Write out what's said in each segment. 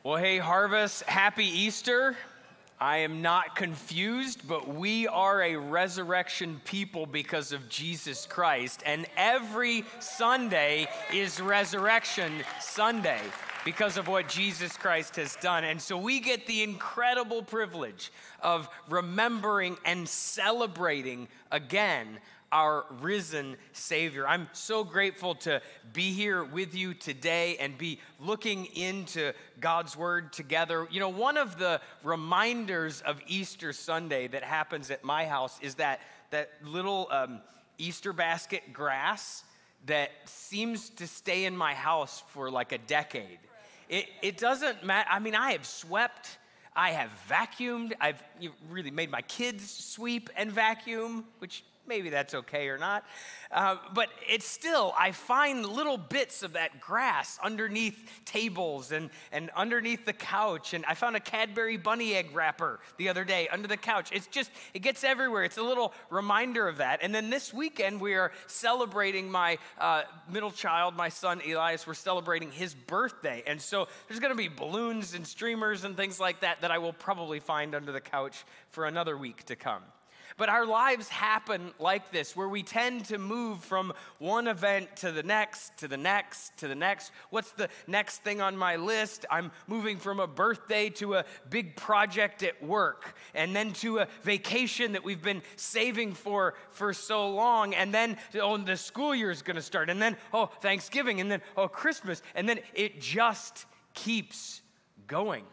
Well, hey, Harvest, happy Easter. I am not confused, but we are a resurrection people because of Jesus Christ. And every Sunday is Resurrection Sunday because of what Jesus Christ has done. And so we get the incredible privilege of remembering and celebrating again our risen Savior. I'm so grateful to be here with you today and be looking into God's Word together. You know, one of the reminders of Easter Sunday that happens at my house is that little Easter basket grass that seems to stay in my house for like a decade. It doesn't matter. I mean, I have swept, I have vacuumed, I've really made my kids sweep and vacuum, which maybe that's okay or not. But it's still, I find little bits of that grass underneath tables and underneath the couch. And I found a Cadbury bunny egg wrapper the other day under the couch. It gets everywhere. It's a little reminder of that. And then this weekend, we are celebrating my middle child, my son Elias. We're celebrating his birthday. And so there's going to be balloons and streamers and things like that I will probably find under the couch for another week to come. But our lives happen like this, where we tend to move from one event to the next, to the next, to the next. What's the next thing on my list? I'm moving from a birthday to a big project at work, and then to a vacation that we've been saving for so long, and then, the school year is going to start, and then, Thanksgiving, and then, Christmas, and then it just keeps going.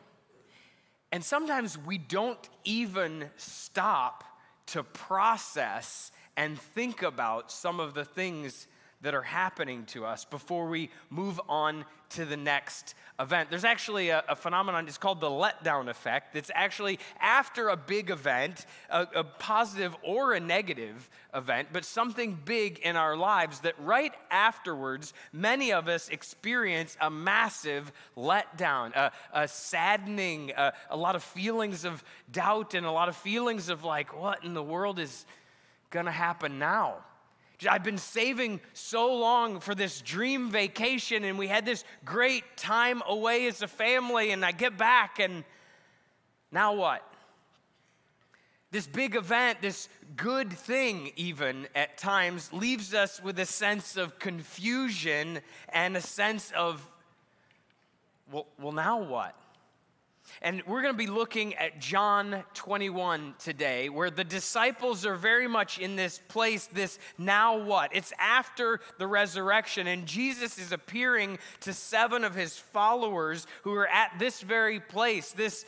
And sometimes we don't even stop to process and think about some of the things that are happening to us before we move on to the next event. There's actually a phenomenon, it's called the letdown effect. It's actually after a big event, a positive or a negative event, but something big in our lives that right afterwards, many of us experience a massive letdown, a saddening, a lot of feelings of doubt and a lot of feelings of like, what in the world is gonna happen now? I've been saving so long for this dream vacation, and we had this great time away as a family, and I get back, and now what? This big event, this good thing even at times, leaves us with a sense of confusion and a sense of, well, now what? And we're going to be looking at John 21 today, where the disciples are very much in this place, this now what? It's after the resurrection, and Jesus is appearing to 7 of his followers who are at this very place, this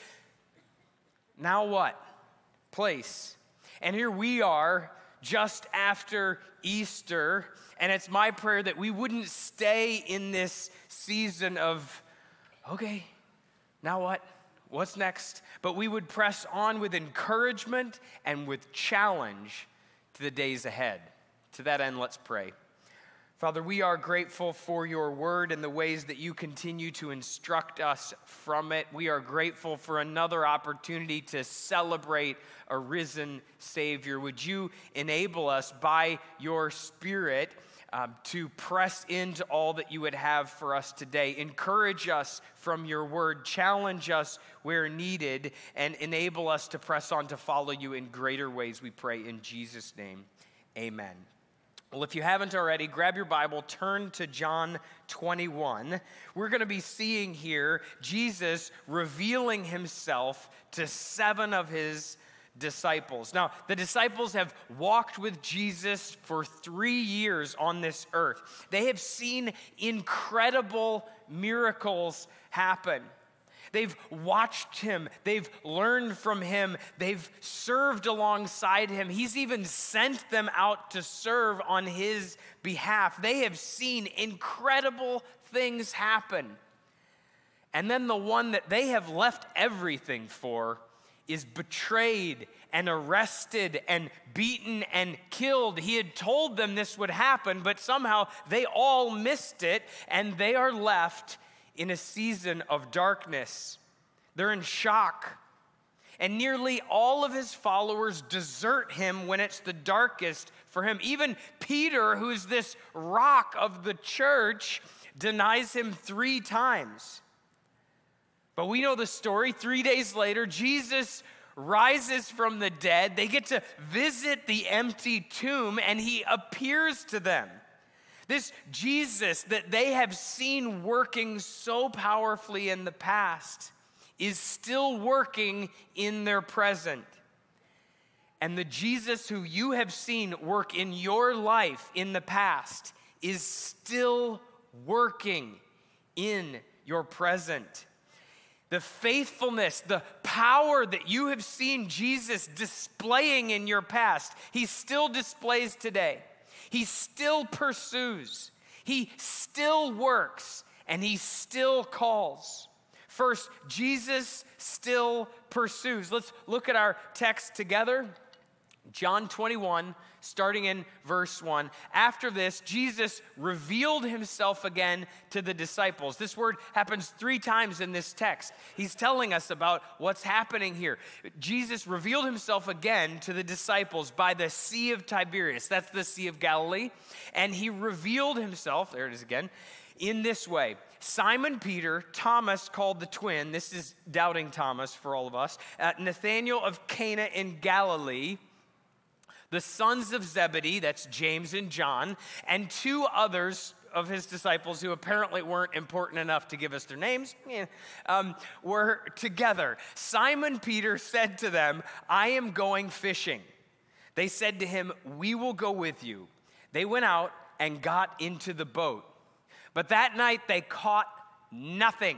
now what place. And here we are just after Easter, and it's my prayer that we wouldn't stay in this season of, okay, now what? What's next? But we would press on with encouragement and with challenge to the days ahead. To that end, let's pray. Father, we are grateful for your word and the ways that you continue to instruct us from it. We are grateful for another opportunity to celebrate a risen Savior. Would you enable us by your Spirit to press into all that you would have for us today. Encourage us from your word, challenge us where needed, and enable us to press on to follow you in greater ways, we pray in Jesus' name. Amen. Well, if you haven't already, grab your Bible, turn to John 21. We're going to be seeing here Jesus revealing himself to 7 of his disciples. Now, the disciples have walked with Jesus for 3 years on this earth. They have seen incredible miracles happen. They've watched him. They've learned from him. They've served alongside him. He's even sent them out to serve on his behalf. They have seen incredible things happen. And then the one that they have left everything for is betrayed and arrested and beaten and killed. He had told them this would happen, but somehow they all missed it, and they are left in a season of darkness. They're in shock. And nearly all of his followers desert him when it's the darkest for him. Even Peter, who's this rock of the church, denies him 3 times. But we know the story. 3 days later, Jesus rises from the dead. They get to visit the empty tomb, and he appears to them. This Jesus that they have seen working so powerfully in the past is still working in their present. And the Jesus who you have seen work in your life in the past is still working in your present. The faithfulness, the power that you have seen Jesus displaying in your past, he still displays today. He still pursues. He still works, and he still calls. First, Jesus still pursues. Let's look at our text together. John 21, starting in verse 1. After this, Jesus revealed himself again to the disciples. This word happens 3 times in this text. He's telling us about what's happening here. Jesus revealed himself again to the disciples by the Sea of Tiberias. That's the Sea of Galilee. And he revealed himself, there it is again, in this way. Simon Peter, Thomas called the twin, this is doubting Thomas for all of us, Nathanael of Cana in Galilee, the sons of Zebedee, that's James and John, and 2 others of his disciples who apparently weren't important enough to give us their names, were together. Simon Peter said to them, "I am going fishing." They said to him, "We will go with you." They went out and got into the boat. But that night they caught nothing.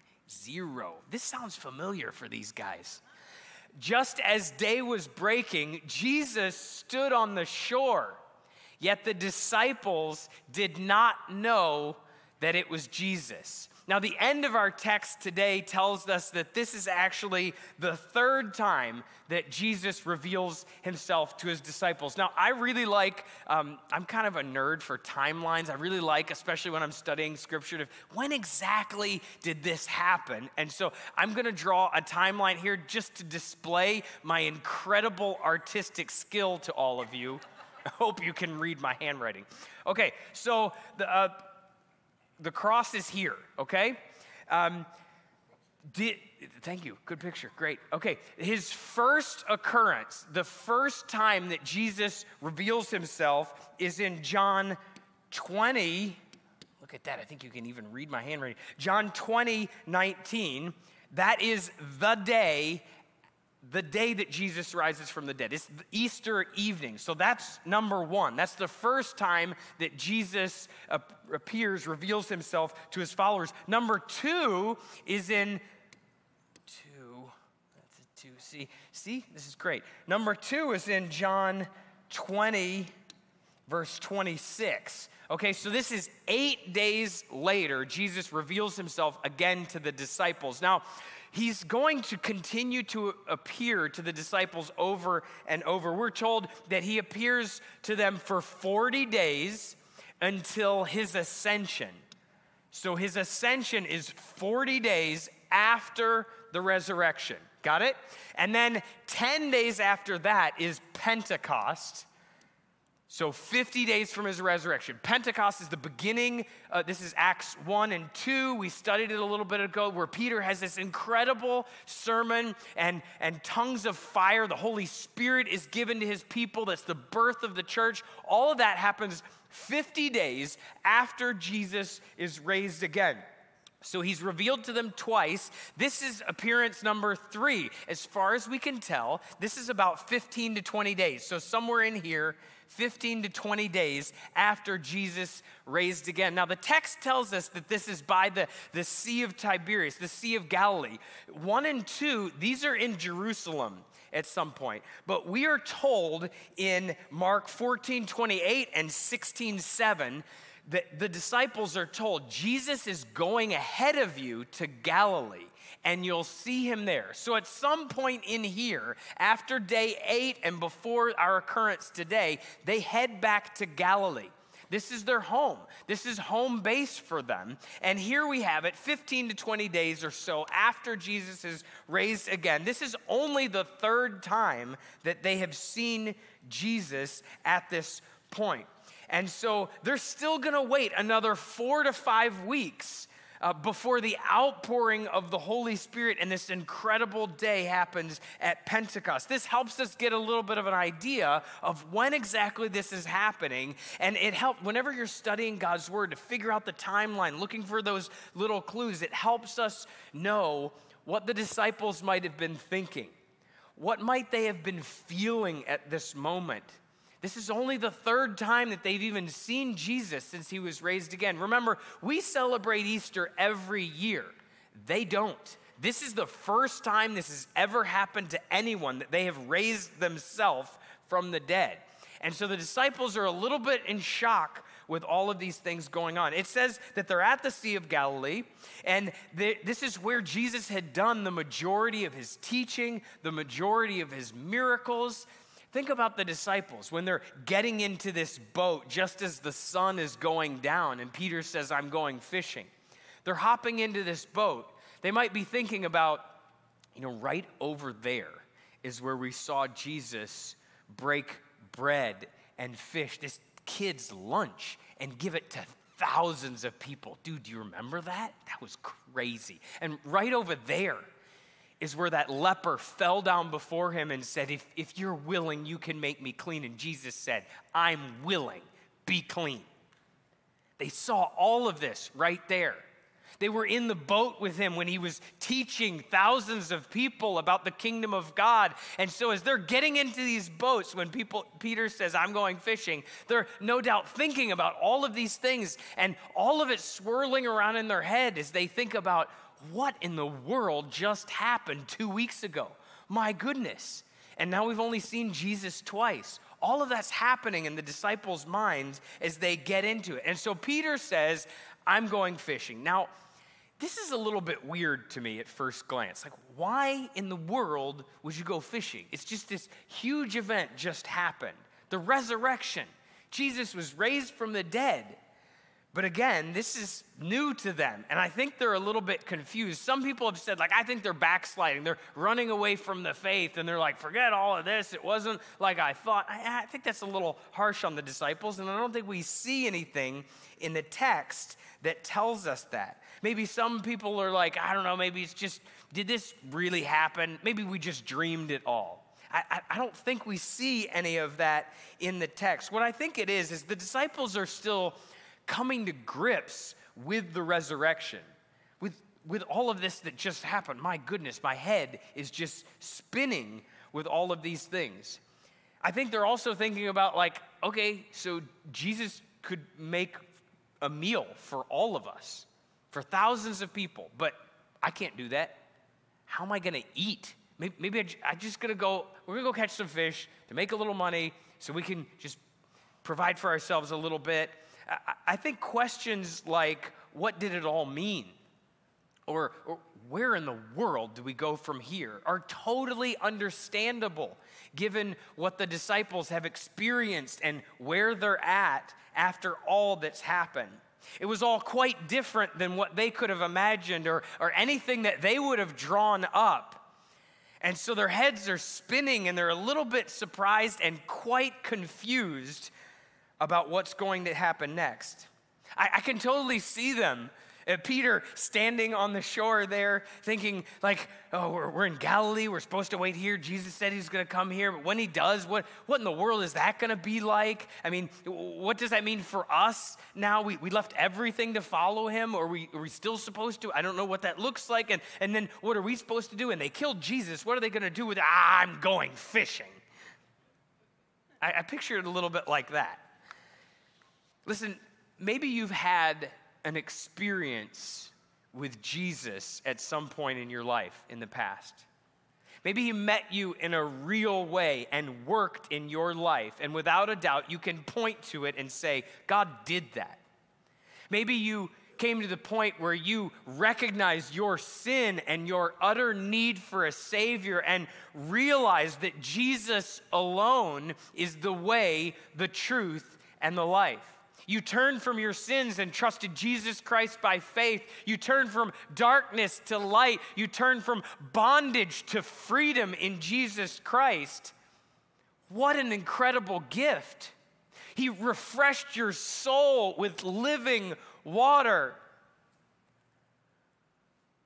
0. This sounds familiar for these guys. Just as day was breaking, Jesus stood on the shore, yet the disciples did not know that it was Jesus. Now, the end of our text today tells us that this is actually the 3rd time that Jesus reveals himself to his disciples. Now, I really like, I'm kind of a nerd for timelines. I really like, especially when I'm studying scripture, when exactly did this happen? And so I'm going to draw a timeline here just to display my incredible artistic skill to all of you. I hope you can read my handwriting. Okay, so the cross is here, okay? Thank you, good picture, great. Okay, his first occurrence, the first time that Jesus reveals himself is in John 20. Look at that, I think you can even read my handwriting. John 20:19, that is the day that Jesus rises from the dead. It's Easter evening. So that's number 1. That's the first time that Jesus appears, reveals himself to his followers. Number 2 is in 2. That's a 2. See, this is great. Number 2 is in John 20, verse 26. Okay, so this is 8 days later. Jesus reveals himself again to the disciples. Now, he's going to continue to appear to the disciples over and over. We're told that he appears to them for 40 days until his ascension. So his ascension is 40 days after the resurrection. Got it? And then 10 days after that is Pentecost. So 50 days from his resurrection. Pentecost is the beginning. This is Acts 1 and 2. We studied it a little bit ago where Peter has this incredible sermon and tongues of fire. The Holy Spirit is given to his people. That's the birth of the church. All of that happens 50 days after Jesus is raised again. So he's revealed to them twice. This is appearance number 3. As far as we can tell, this is about 15 to 20 days. So somewhere in here, 15 to 20 days after Jesus raised again. Now, the text tells us that this is by the Sea of Tiberias, the Sea of Galilee. 1 and 2, these are in Jerusalem at some point. But we are told in Mark 14:28 and 16:7 that the disciples are told, Jesus is going ahead of you to Galilee, and you'll see him there. So at some point in here, after day 8 and before our occurrence today, they head back to Galilee. This is their home. This is home base for them. And here we have it, 15 to 20 days or so after Jesus is raised again. This is only the 3rd time that they have seen Jesus at this point. And so they're still going to wait another 4 to 5 weeks before the outpouring of the Holy Spirit, and this incredible day happens at Pentecost. This helps us get a little bit of an idea of when exactly this is happening, and it helps whenever you're studying God's Word to figure out the timeline, looking for those little clues. It helps us know what the disciples might have been thinking. What might they have been feeling at this moment? This is only the third time that they've even seen Jesus since he was raised again. Remember, we celebrate Easter every year. They don't. This is the first time this has ever happened to anyone, that they have raised themselves from the dead. And so the disciples are a little bit in shock with all of these things going on. It says that they're at the Sea of Galilee, and this is where Jesus had done the majority of his teaching, the majority of his miracles. Think about the disciples when they're getting into this boat just as the sun is going down, and Peter says, I'm going fishing. They're hopping into this boat. They might be thinking about, right over there is where we saw Jesus break bread and fish, this kid's lunch, and give it to thousands of people. Dude, do you remember that? That was crazy. And right over there is where that leper fell down before him and said, if you're willing, you can make me clean. And Jesus said, I'm willing, be clean. They saw all of this right there. They were in the boat with him when he was teaching thousands of people about the kingdom of God. And so as they're getting into these boats, when Peter says, I'm going fishing, they're no doubt thinking about all of these things, and all of it swirling around in their head as they think about, what in the world just happened 2 weeks ago? My goodness. And now we've only seen Jesus twice. All of that's happening in the disciples' minds as they get into it. And so Peter says, I'm going fishing. Now, this is a little bit weird to me at first glance. Like, why in the world would you go fishing? It's just this huge event just happened. The resurrection. Jesus was raised from the dead. But again, this is new to them, and I think they're a little bit confused. Some people have said, I think they're backsliding. They're running away from the faith, and they're like, forget all of this. It wasn't like I thought. I think that's a little harsh on the disciples, and I don't think we see anything in the text that tells us that. Maybe some people are like, I don't know, maybe it's just, did this really happen? Maybe we just dreamed it all. I don't think we see any of that in the text. What I think it is the disciples are still coming to grips with the resurrection, with all of this that just happened. My goodness, my head is just spinning with all of these things. I think they're also thinking about okay, so Jesus could make a meal for all of us, for thousands of people, but I can't do that. How am I gonna eat? Maybe I'm just gonna go, we're gonna go catch some fish to make a little money so we can just provide for ourselves a little bit. I think questions like, what did it all mean? Or where in the world do we go from here? Are totally understandable given what the disciples have experienced and where they're at after all that's happened. It was all quite different than what they could have imagined or anything that they would have drawn up. And so their heads are spinning, and they're a little bit surprised and quite confused about what's going to happen next. I can totally see them. Peter standing on the shore there thinking oh, we're in Galilee. We're supposed to wait here. Jesus said he's going to come here. But when he does, what in the world is that going to be like? I mean, what does that mean for us now? We left everything to follow him. Or are we still supposed to? I don't know what that looks like. And then what are we supposed to do? And they killed Jesus. What are they going to do with it? I'm going fishing. I picture it a little bit like that. Listen, maybe you've had an experience with Jesus at some point in your life in the past. Maybe he met you in a real way and worked in your life, and without a doubt, you can point to it and say, God did that. Maybe you came to the point where you recognized your sin and your utter need for a Savior and realized that Jesus alone is the way, the truth, and the life. You turned from your sins and trusted Jesus Christ by faith. You turned from darkness to light. You turned from bondage to freedom in Jesus Christ. What an incredible gift. He refreshed your soul with living water.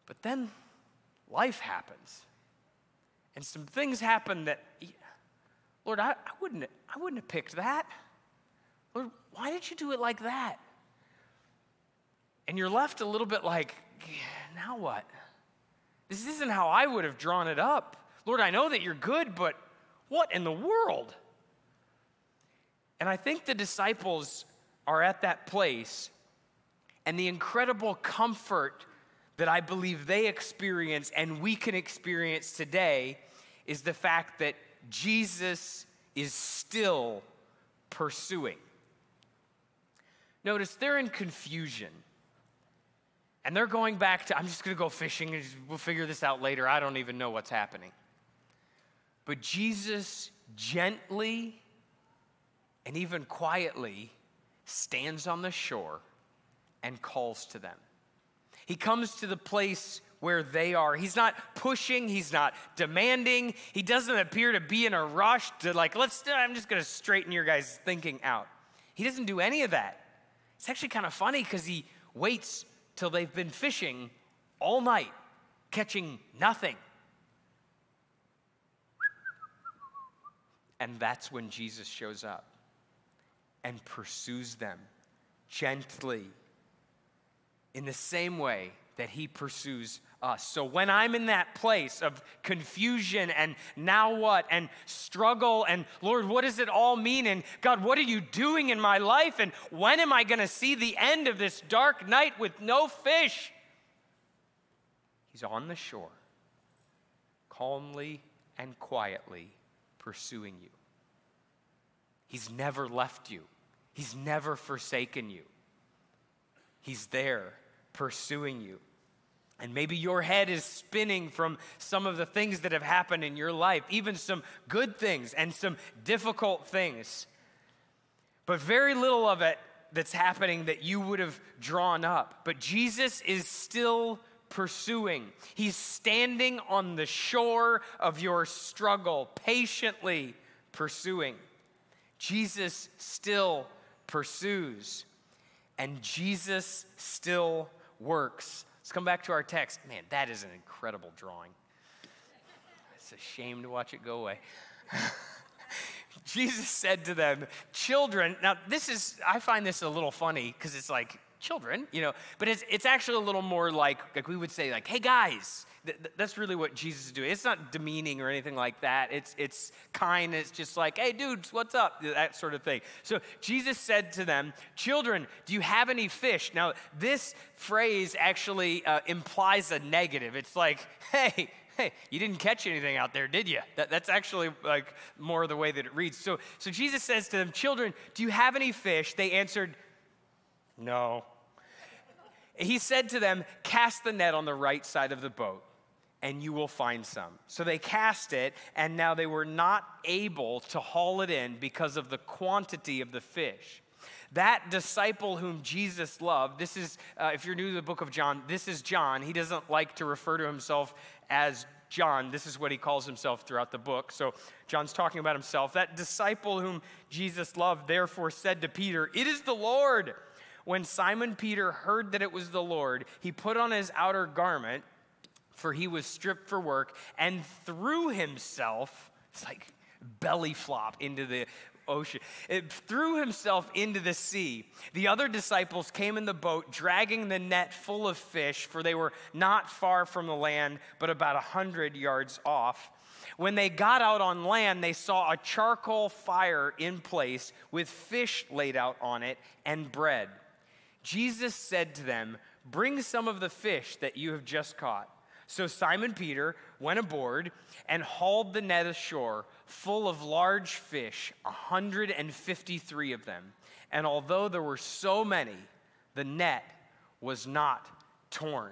But then life happens. And some things happen that, Lord, I wouldn't have picked that. Lord, why did you do it like that? And you're left a little bit like, now what? This isn't how I would have drawn it up. Lord, I know that you're good, but what in the world? And I think the disciples are at that place, and the incredible comfort that I believe they experience and we can experience today is the fact that Jesus is still pursuing. Notice they're in confusion. And they're going back to, I'm just going to go fishing and we'll figure this out later. I don't even know what's happening. But Jesus gently and even quietly stands on the shore and calls to them. He comes to the place where they are. He's not pushing. He's not demanding. He doesn't appear to be in a rush to I'm just going to straighten your guys' thinking out. He doesn't do any of that. It's actually kind of funny because he waits till they've been fishing all night, catching nothing. And that's when Jesus shows up and pursues them gently in the same way that he pursues us. So when I'm in that place of confusion and now what and struggle and Lord, what does it all mean? And God, what are you doing in my life? And when am I going to see the end of this dark night with no fish? He's on the shore, calmly and quietly pursuing you. He's never left you. He's never forsaken you. He's there pursuing you. And maybe your head is spinning from some of the things that have happened in your life, even some good things and some difficult things. But very little of it that's happening that you would have drawn up. But Jesus is still pursuing. He's standing on the shore of your struggle, patiently pursuing. Jesus still pursues, and Jesus still works. Let's come back to our text. Man, that is an incredible drawing. It's a shame to watch it go away. Jesus said to them, children, now I find this a little funny because it's like, children, but it's actually a little more like we would say like, hey guys, that's really what Jesus is doing. It's not demeaning or anything like that. It's kind. It's just like, hey dudes, what's up? That sort of thing. So Jesus said to them, children, do you have any fish? Now this phrase actually implies a negative. It's like, hey, you didn't catch anything out there, did you? That's actually like more the way that it reads. So Jesus says to them, children, do you have any fish? They answered, no. He said to them, cast the net on the right side of the boat, and you will find some. So they cast it, and now they were not able to haul it in because of the quantity of the fish. That disciple whom Jesus loved, this is, if you're new to the book of John, this is John. He doesn't like to refer to himself as John. This is what he calls himself throughout the book. So John's talking about himself. That disciple whom Jesus loved therefore said to Peter, it is the Lord. When Simon Peter heard that it was the Lord, he put on his outer garment, for he was stripped for work, and threw himself, it's like belly flop into the ocean. It threw himself into the sea. The other disciples came in the boat, dragging the net full of fish, for they were not far from the land, but about 100 yards off. When they got out on land, they saw a charcoal fire in place with fish laid out on it and bread. Jesus said to them, bring some of the fish that you have just caught. So Simon Peter went aboard and hauled the net ashore full of large fish, 153 of them. And although there were so many, the net was not torn.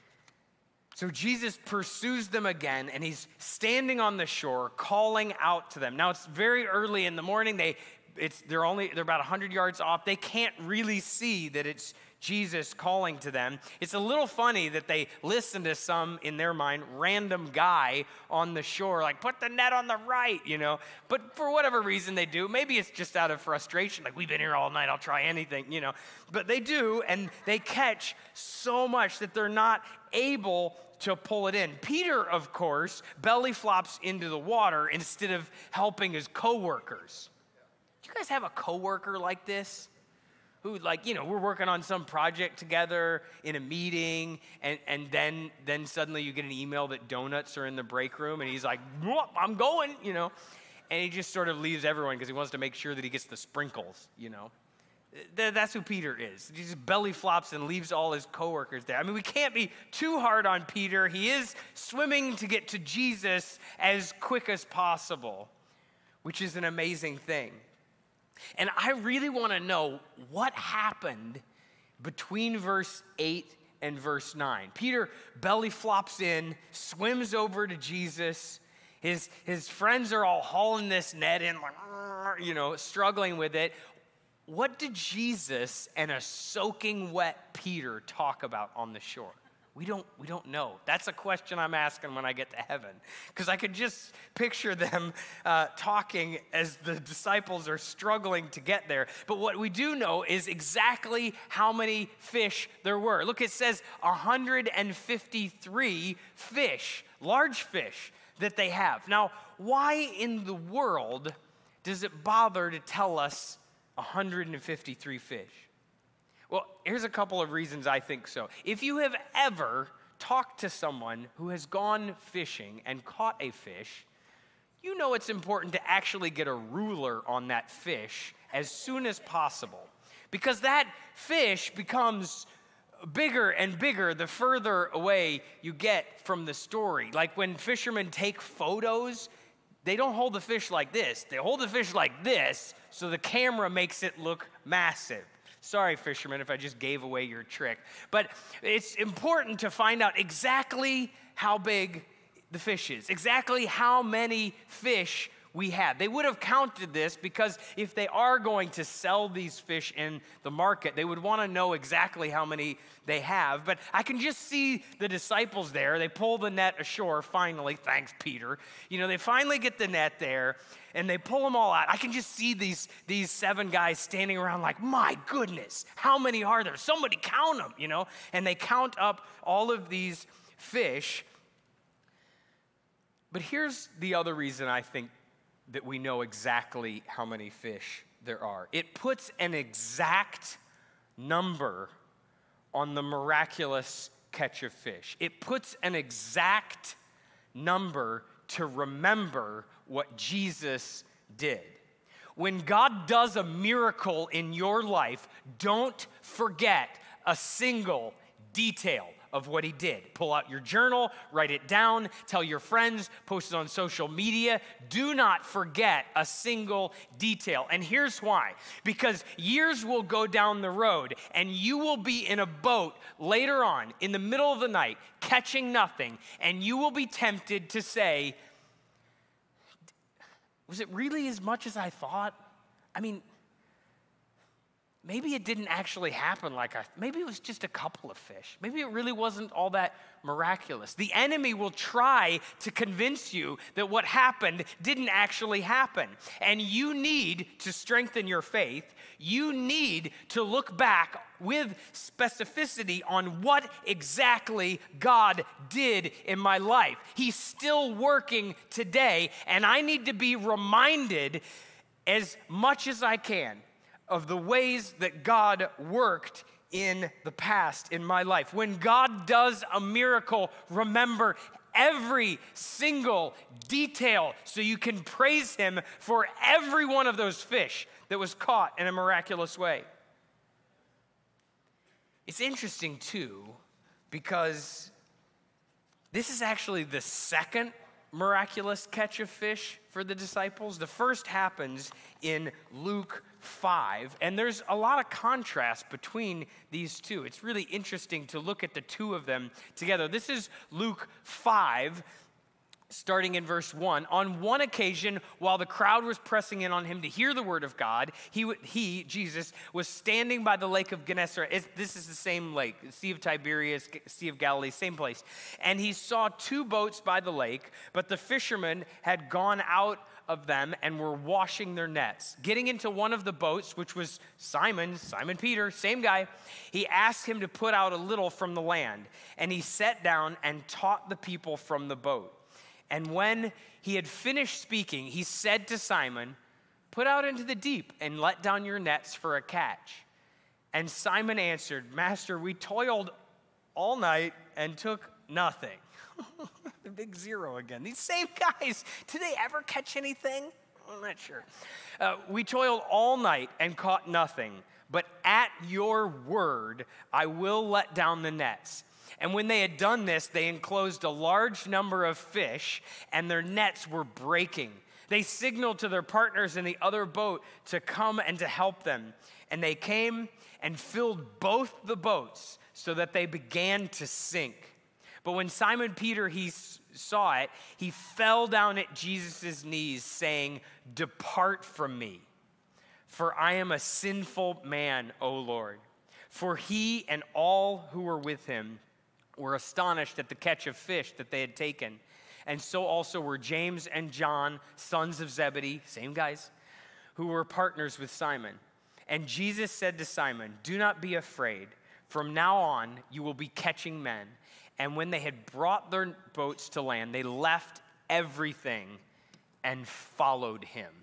So Jesus pursues them again, and he's standing on the shore, calling out to them. Now, it's very early in the morning. They they're about 100 yards off. They can't really see that it's Jesus calling to them. It's a little funny that they listen to some, in their mind, random guy on the shore, like, put the net on the right, But for whatever reason they do. Maybe it's just out of frustration, like, we've been here all night, I'll try anything, But they do, and they catch so much that they're not able to pull it in. Peter, of course, belly flops into the water instead of helping his coworkers. Do you guys have a coworker like this? Who, we're working on some project together in a meeting, and then suddenly you get an email that donuts are in the break room, and he's like, I'm going, and he just sort of leaves everyone because he wants to make sure that he gets the sprinkles, That's who Peter is. He just belly flops and leaves all his coworkers there. I mean, we can't be too hard on Peter. He is swimming to get to Jesus as quick as possible, which is an amazing thing. And I really want to know what happened between verse 8 and verse 9. Peter belly flops in, swims over to Jesus. His friends are all hauling this net in, struggling with it. What did Jesus and a soaking wet Peter talk about on the shore? We don't know. That's a question I'm asking when I get to heaven, because I could just picture them talking as the disciples are struggling to get there. But what we do know is exactly how many fish there were. Look, it says 153 fish, large fish that they have. Now, why in the world does it bother to tell us 153 fish? Well, here's a couple of reasons I think so. If you have ever talked to someone who has gone fishing and caught a fish, you know it's important to actually get a ruler on that fish as soon as possible, because that fish becomes bigger and bigger the further away you get from the story. Like when fishermen take photos, they don't hold the fish like this. They hold the fish like this so the camera makes it look massive. Sorry, fishermen, if I just gave away your trick. But it's important to find out exactly how big the fish is, exactly how many fish we have. They would have counted this because if they are going to sell these fish in the market, they would want to know exactly how many they have. But I can just see the disciples there. They pull the net ashore finally. Thanks, Peter. They finally get the net there, and they pull them all out. I can just see these 7 guys standing around like, my goodness, how many are there? Somebody count them, And they count up all of these fish. But here's the other reason I think that we know exactly how many fish there are. It puts an exact number on the miraculous catch of fish. It puts an exact number to remember what Jesus did. When God does a miracle in your life, don't forget a single detail of what he did. Pull out your journal, write it down, tell your friends, post it on social media. Do not forget a single detail. And here's why. Because years will go down the road and you will be in a boat later on in the middle of the night catching nothing, and you will be tempted to say, was it really as much as I thought? I mean, maybe it didn't actually happen maybe it was just a couple of fish. Maybe it really wasn't all that miraculous. The enemy will try to convince you that what happened didn't actually happen. And you need to strengthen your faith. You need to look back with specificity on what exactly God did in my life. He's still working today, and I need to be reminded as much as I can of the ways that God worked in the past in my life. When God does a miracle, remember every single detail so you can praise him for every one of those fish that was caught in a miraculous way. It's interesting too, because this is actually the second miraculous catch of fish for the disciples. The first happens in Luke 5, and there's a lot of contrast between these two. It's really interesting to look at the two of them together. This is Luke 5, starting in verse 1. On one occasion, while the crowd was pressing in on him to hear the word of God, he, Jesus, was standing by the lake of Gennesaret. This is the same lake, the Sea of Tiberias, Sea of Galilee, same place. And he saw two boats by the lake, but the fishermen had gone out of them and were washing their nets. Getting into one of the boats, which was Simon Peter, same guy, he asked him to put out a little from the land. And he sat down and taught the people from the boat. And when he had finished speaking, he said to Simon, "Put out into the deep and let down your nets for a catch." And Simon answered, "Master, we toiled all night and took nothing." The big zero again. These same guys, did they ever catch anything? I'm not sure. "We toiled all night and caught nothing, but at your word I will let down the nets." And when they had done this, they enclosed a large number of fish, and their nets were breaking. They signaled to their partners in the other boat to come and to help them. And they came and filled both the boats so that they began to sink. But when Simon Peter saw it, he fell down at Jesus' knees, saying, "Depart from me, for I am a sinful man, O Lord." For he and all who were with him were astonished at the catch of fish that they had taken. And so also were James and John, sons of Zebedee, same guys, who were partners with Simon. And Jesus said to Simon, "Do not be afraid. From now on, you will be catching men." And when they had brought their boats to land, they left everything and followed him.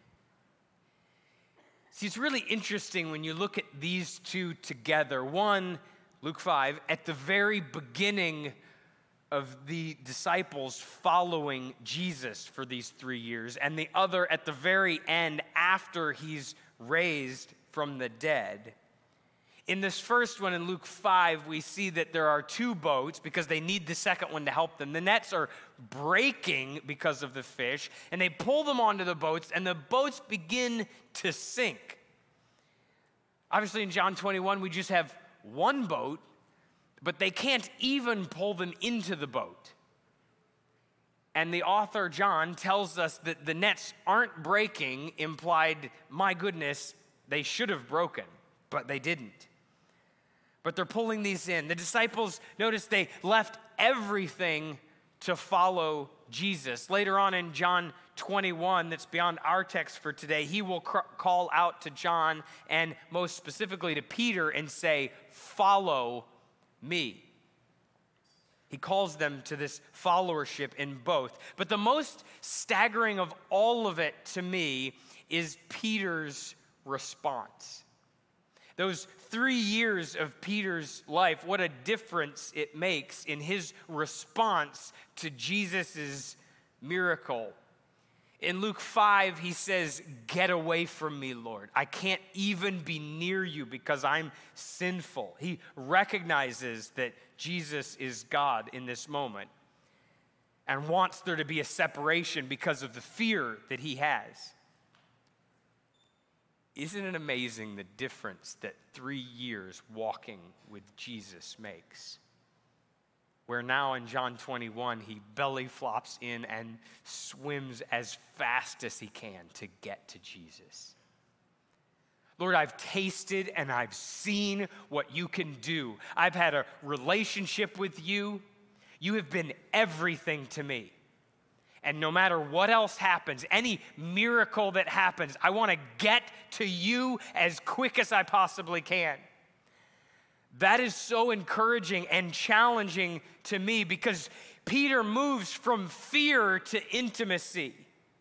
See, it's really interesting when you look at these two together. One, Luke 5, at the very beginning of the disciples following Jesus for these 3 years, and the other at the very end after he's raised from the dead. In this first one, in Luke 5, we see that there are two boats because they need the second one to help them. The nets are breaking because of the fish, and they pull them onto the boats, and the boats begin to sink. Obviously, in John 21, we just have one boat, but they can't even pull them into the boat. And the author, John, tells us that the nets aren't breaking, implied, my goodness, they should have broken, but they didn't. But they're pulling these in. The disciples, notice they left everything to follow Jesus. Later on in John 21, that's beyond our text for today, he will call out to John and most specifically to Peter and say, "Follow me." He calls them to this followership in both. But the most staggering of all of it to me is Peter's response. Those 3 years of Peter's life, what a difference it makes in his response to Jesus' miracle. In Luke 5, he says, "Get away from me, Lord. I can't even be near you because I'm sinful." He recognizes that Jesus is God in this moment and wants there to be a separation because of the fear that he has. Isn't it amazing the difference that 3 years walking with Jesus makes? Where now in John 21, he belly flops in and swims as fast as he can to get to Jesus. Lord, I've tasted and I've seen what you can do. I've had a relationship with you. You have been everything to me. And no matter what else happens, any miracle that happens, I want to get to you as quick as I possibly can. That is so encouraging and challenging to me because Peter moves from fear to intimacy.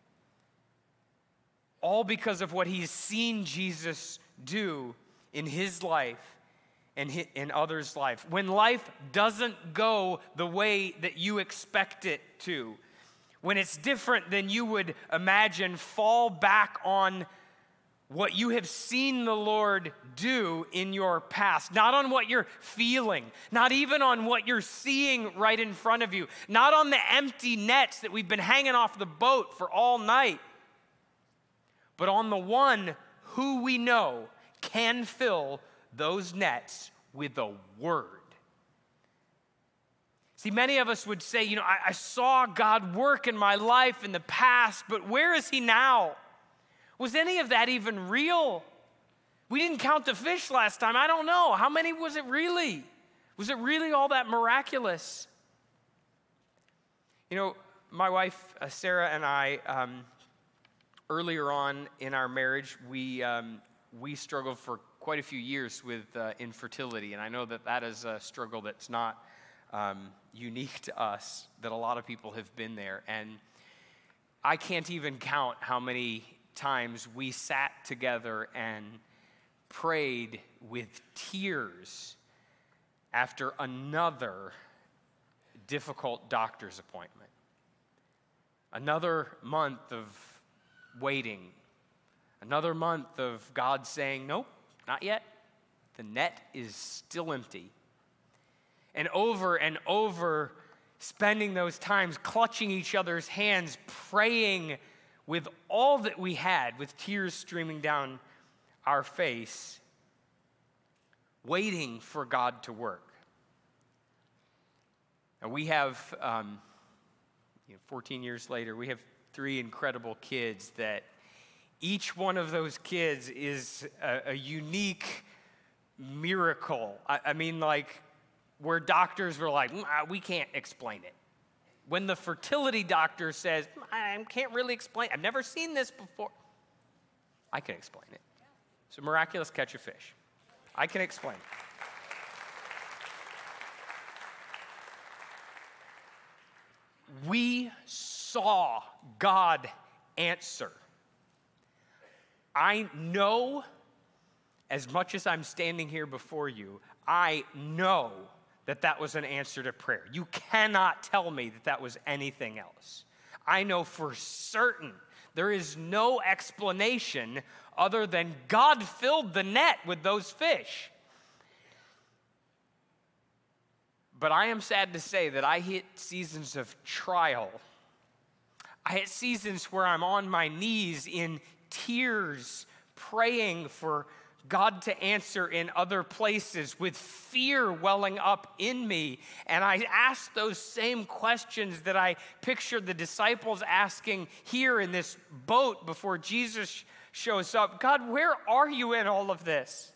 All because of what he's seen Jesus do in his life and in others' life. When life doesn't go the way that you expect it to, when it's different than you would imagine, fall back on what you have seen the Lord do in your past, not on what you're feeling, not even on what you're seeing right in front of you, not on the empty nets that we've been hanging off the boat for all night, but on the one who we know can fill those nets with a word. See, many of us would say, I saw God work in my life in the past, but where is he now? Was any of that even real? We didn't count the fish last time. I don't know. How many was it really? Was it really all that miraculous? My wife, Sarah, and I, earlier on in our marriage, we struggled for quite a few years with infertility. And I know that is a struggle that's not unique to us, that a lot of people have been there. And I can't even count how many times we sat together and prayed with tears after another difficult doctor's appointment. Another month of waiting. Another month of God saying, nope, not yet. The net is still empty. And over, spending those times clutching each other's hands, praying with all that we had, with tears streaming down our face, waiting for God to work. And we have, 14 years later, we have 3 incredible kids that each one of those kids is a unique miracle. I mean, like, where doctors were like, we can't explain it. When the fertility doctor says, I can't really explain, I've never seen this before, I can explain it. It's a miraculous catch of fish. I can explain it. We saw God answer. I know, as much as I'm standing here before you, I know that was an answer to prayer. You cannot tell me that was anything else. I know for certain there is no explanation other than God filled the net with those fish. But I am sad to say that I hit seasons of trial. I hit seasons where I'm on my knees in tears, praying for God to answer in other places, with fear welling up in me. And I ask those same questions that I picture the disciples asking here in this boat before Jesus shows up. God, where are you in all of this?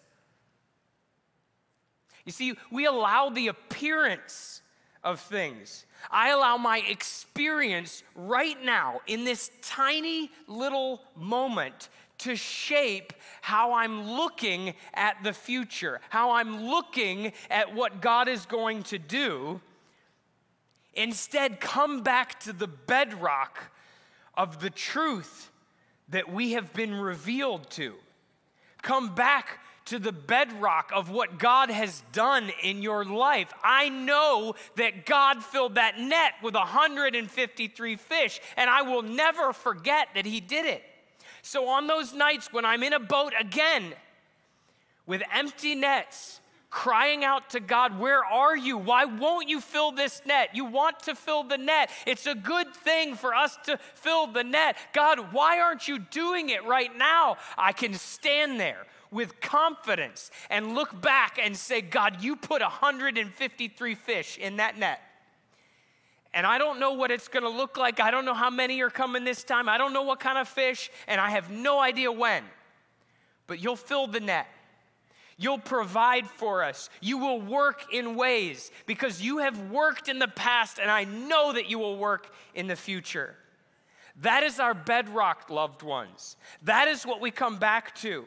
You see, we allow the appearance of things. I allow my experience right now in this tiny little moment to shape how I'm looking at the future, how I'm looking at what God is going to do. Instead, come back to the bedrock of the truth that we have been revealed to. Come back to the bedrock of what God has done in your life. I know that God filled that net with 153 fish, and I will never forget that he did it. So on those nights when I'm in a boat again with empty nets, crying out to God, where are you? Why won't you fill this net? You want to fill the net. It's a good thing for us to fill the net. God, why aren't you doing it right now? I can stand there with confidence and look back and say, God, you put 153 fish in that net. And I don't know what it's going to look like. I don't know how many are coming this time. I don't know what kind of fish, and I have no idea when. But you'll fill the net. You'll provide for us. You will work in ways because you have worked in the past, and I know that you will work in the future. That is our bedrock, loved ones. That is what we come back to.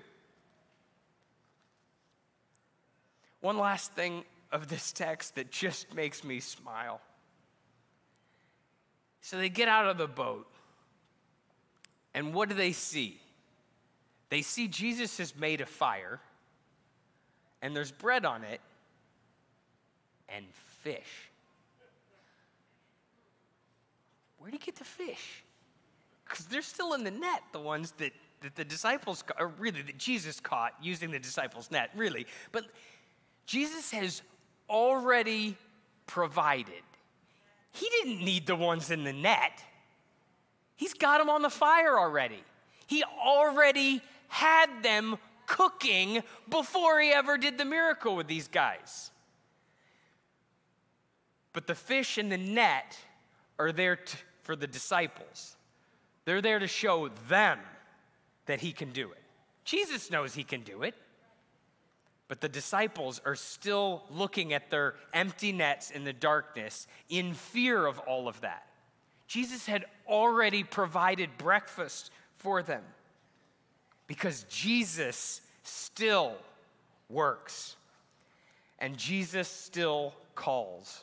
One last thing of this text that just makes me smile. So they get out of the boat, and what do they see? They see Jesus has made a fire, and there's bread on it, and fish. Where'd he get the fish? Because they're still in the net, the ones that the disciples, or really that Jesus caught using the disciples' net, really. But Jesus has already provided. He didn't need the ones in the net. He's got them on the fire already. He already had them cooking before he ever did the miracle with these guys. But the fish in the net are there for the disciples. They're there to show them that he can do it. Jesus knows he can do it. But the disciples are still looking at their empty nets in the darkness in fear of all of that. Jesus had already provided breakfast for them because Jesus still works and Jesus still calls.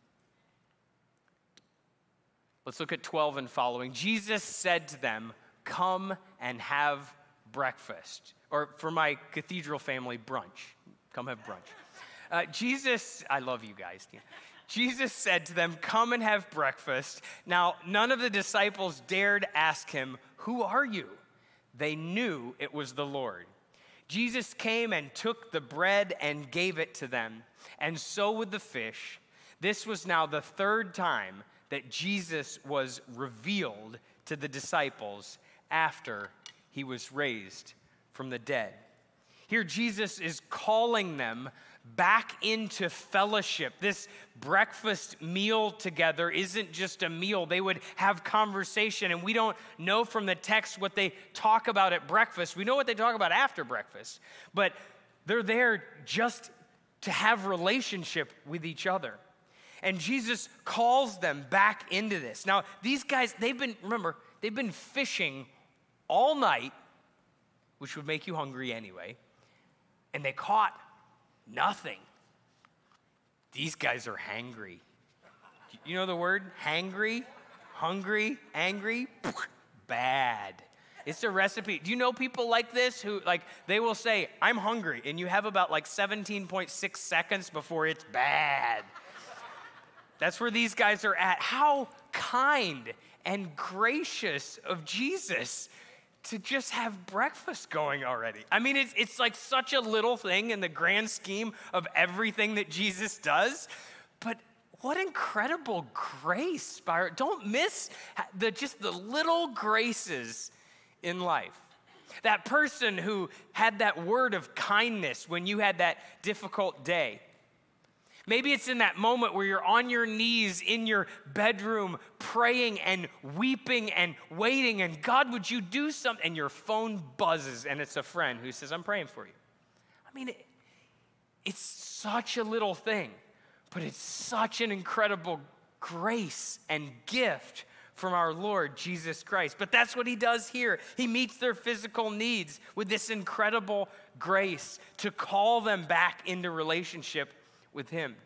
Let's look at 12 and following. Jesus said to them, "Come and have breakfast." Or for my Cathedral family, brunch. Come have brunch. I love you guys. Jesus said to them, "Come and have breakfast." Now, none of the disciples dared ask him, "Who are you?" They knew it was the Lord. Jesus came and took the bread and gave it to them, and so with the fish. This was now the third time that Jesus was revealed to the disciples after he was raised from the dead. Here, Jesus is calling them back into fellowship. This breakfast meal together isn't just a meal. They would have conversation, and we don't know from the text what they talk about at breakfast. We know what they talk about after breakfast, but they're there just to have relationship with each other. And Jesus calls them back into this. Now, these guys, they've been fishing all night, which would make you hungry anyway, and they caught nothing. These guys are hangry. You know the word? Hangry, hungry, angry? Bad. It's a recipe. Do you know people like this who, they will say, "I'm hungry," and you have about 17.6 seconds before it's bad. That's where these guys are at. How kind and gracious of Jesus to just have breakfast going already. I mean, it's like such a little thing in the grand scheme of everything that Jesus does, but what incredible grace. Don't miss the little graces in life. That person who had that word of kindness when you had that difficult day. Maybe it's in that moment where you're on your knees in your bedroom praying and weeping and waiting, and God, would you do something? And your phone buzzes, and it's a friend who says, "I'm praying for you." I mean, it's such a little thing, but it's such an incredible grace and gift from our Lord Jesus Christ. But that's what he does here. He meets their physical needs with this incredible grace to call them back into relationship with him.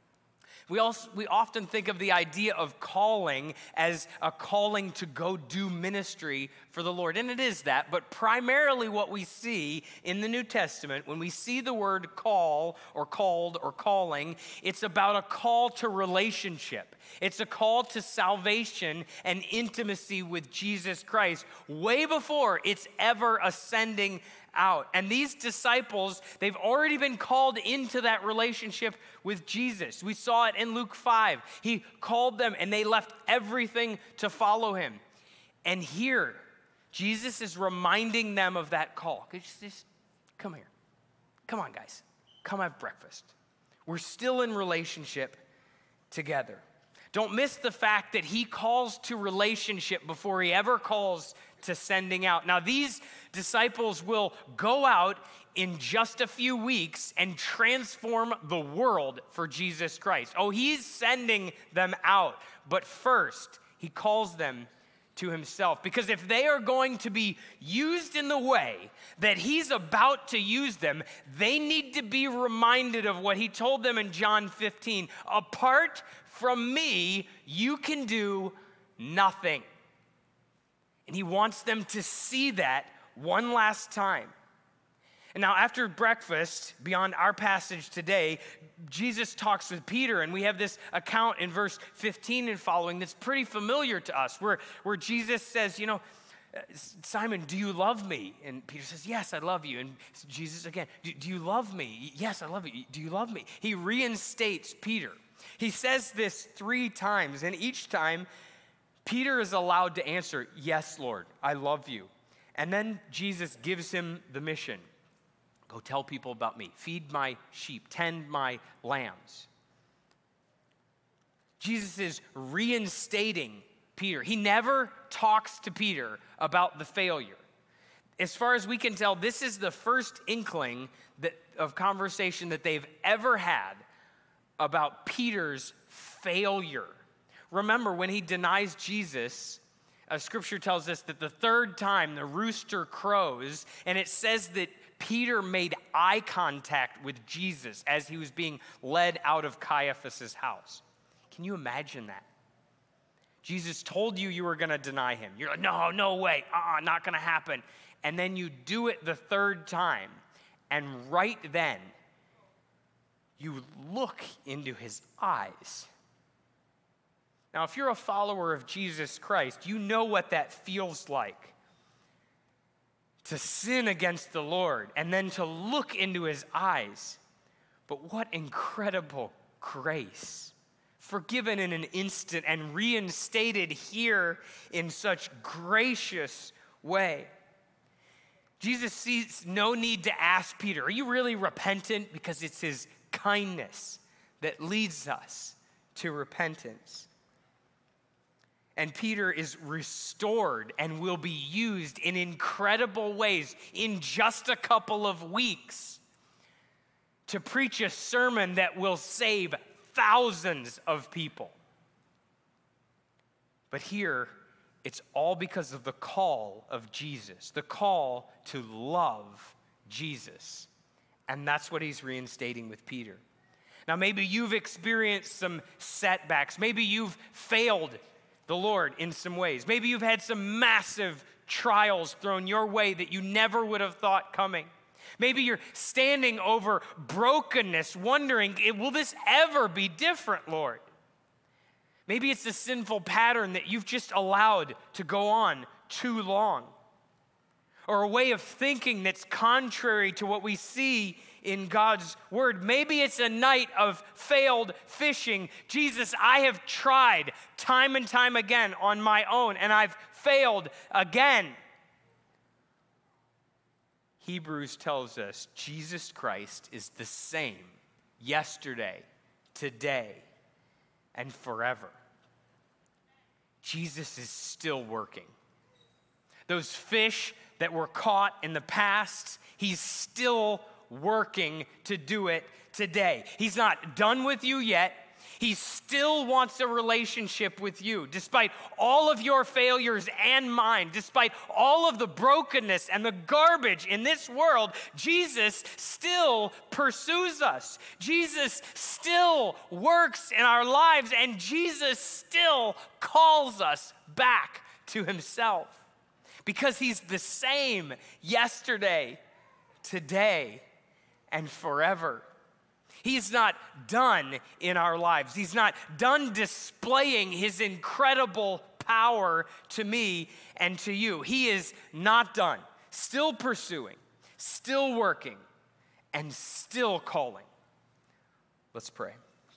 We often think of the idea of calling as a calling to go do ministry for the Lord, and it is that, but primarily what we see in the New Testament, when we see the word call or called or calling, it's about a call to relationship. It's a call to salvation and intimacy with Jesus Christ way before it's ever ascending out. And these disciples, they've already been called into that relationship with Jesus. We saw it in Luke 5. He called them and they left everything to follow him. And here, Jesus is reminding them of that call. Just come here. Come on, guys. Come have breakfast. We're still in relationship together. Don't miss the fact that he calls to relationship before he ever calls to sending out. Now, these disciples will go out in just a few weeks and transform the world for Jesus Christ. Oh, he's sending them out. But first, he calls them to himself. Because if they are going to be used in the way that he's about to use them, they need to be reminded of what he told them in John 15. Apart from me, you can do nothing. And he wants them to see that one last time. And now after breakfast, beyond our passage today, Jesus talks with Peter, and we have this account in verse 15 and following that's pretty familiar to us, where Jesus says, Simon, do you love me? And Peter says, yes, I love you. And Jesus again, do you love me? Yes, I love you. Do you love me? He reinstates Peter. He says this 3 times, and each time Peter is allowed to answer, yes, Lord, I love you. And then Jesus gives him the mission. Go tell people about me. Feed my sheep. Tend my lambs. Jesus is reinstating Peter. He never talks to Peter about the failure. As far as we can tell, this is the first inkling of conversation that they've ever had about Peter's failure. Remember, when he denies Jesus, Scripture tells us that the third time the rooster crows, and it says that Peter made eye contact with Jesus as he was being led out of Caiaphas' house. Can you imagine that? Jesus told you were going to deny him. You're like, no way, not going to happen. And then you do it the third time, and right then, you look into his eyes. Now, if you're a follower of Jesus Christ, you know what that feels like. To sin against the Lord and then to look into his eyes. But what incredible grace. Forgiven in an instant and reinstated here in such gracious way. Jesus sees no need to ask Peter, are you really repentant? Because it's his kindness that leads us to repentance. And Peter is restored and will be used in incredible ways in just a couple of weeks to preach a sermon that will save thousands of people. But here, it's all because of the call of Jesus, the call to love Jesus. And that's what he's reinstating with Peter. Now, maybe you've experienced some setbacks. Maybe you've failed the Lord in some ways. Maybe you've had some massive trials thrown your way that you never would have thought coming. Maybe you're standing over brokenness, wondering, will this ever be different, Lord? Maybe it's a sinful pattern that you've just allowed to go on too long. Or a way of thinking that's contrary to what we see in God's word. Maybe it's a night of failed fishing. Jesus, I have tried time and time again on my own, and I've failed again. Hebrews tells us Jesus Christ is the same yesterday, today, and forever. Jesus is still working. Those fish that were caught in the past, he's still working to do it today. He's not done with you yet. He still wants a relationship with you. Despite all of your failures and mine, despite all of the brokenness and the garbage in this world, Jesus still pursues us. Jesus still works in our lives, and Jesus still calls us back to himself. Because he's the same yesterday, today, and forever. He's not done in our lives. He's not done displaying his incredible power to me and to you. He is not done. Still pursuing, still working, and still calling. Let's pray.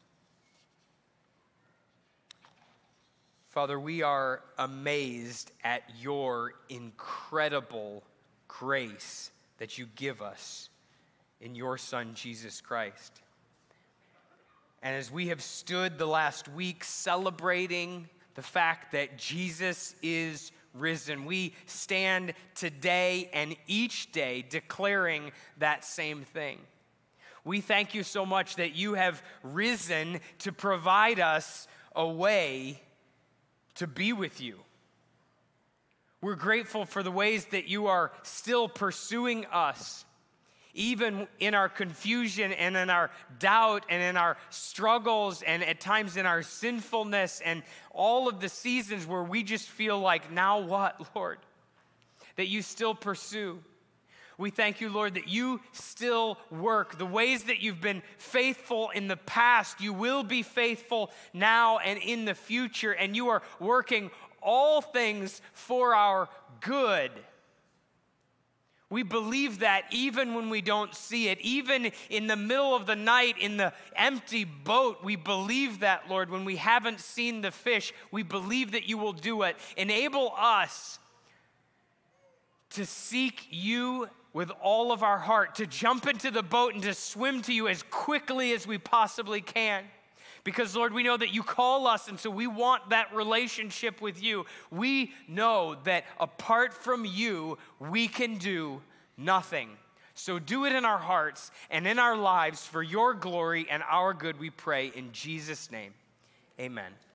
Father, we are amazed at your incredible grace that you give us in your Son, Jesus Christ. And as we have stood the last week celebrating the fact that Jesus is risen, we stand today and each day declaring that same thing. We thank you so much that you have risen to provide us a way to be with you. We're grateful for the ways that you are still pursuing us, even in our confusion and in our doubt and in our struggles and at times in our sinfulness and all of the seasons where we just feel like, now what, Lord? That you still pursue. We thank you, Lord, that you still work. The ways that you've been faithful in the past, you will be faithful now and in the future, and you are working all things for our good. We believe that even when we don't see it, even in the middle of the night in the empty boat, we believe that, Lord. When we haven't seen the fish, we believe that you will do it. Enable us to seek you with all of our heart, to jump into the boat and to swim to you as quickly as we possibly can, Because, Lord, we know that you call us, and so we want that relationship with you. We know that apart from you, we can do nothing. So do it in our hearts and in our lives for your glory and our good, we pray in Jesus' name. Amen.